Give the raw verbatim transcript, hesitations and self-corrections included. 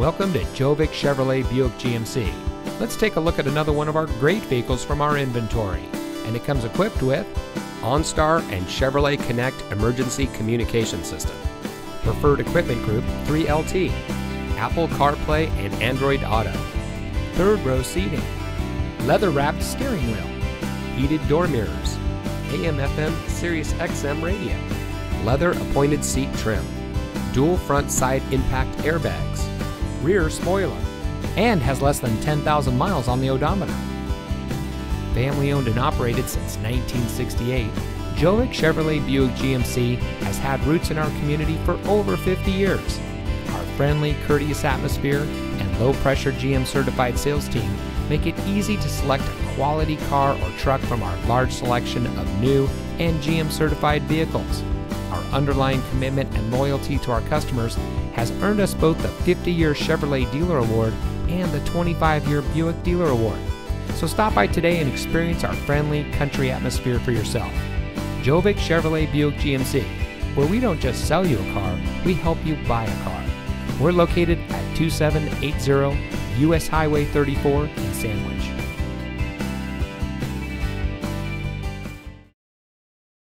Welcome to Jovic Chevrolet Buick G M C. Let's take a look at another one of our great vehicles from our inventory. And it comes equipped with OnStar and Chevrolet Connect Emergency Communication System, Preferred Equipment Group three L T, Apple CarPlay and Android Auto, third row seating, leather-wrapped steering wheel, heated door mirrors, A M F M Sirius X M radio, leather appointed seat trim, dual front side impact airbags, rear spoiler, and has less than ten thousand miles on the odometer. Family owned and operated since nineteen sixty-eight, Jovic Chevrolet Buick G M C has had roots in our community for over fifty years. Our friendly, courteous atmosphere and low-pressure G M certified sales team make it easy to select a quality car or truck from our large selection of new and G M certified vehicles. Our underlying commitment and loyalty to our customers has earned us both the fifty year Chevrolet Dealer Award and the twenty-five year Buick Dealer Award. So stop by today and experience our friendly country atmosphere for yourself. Jovic Chevrolet Buick G M C, where we don't just sell you a car, we help you buy a car. We're located at two seven eight zero U S Highway thirty-four in Sandwich.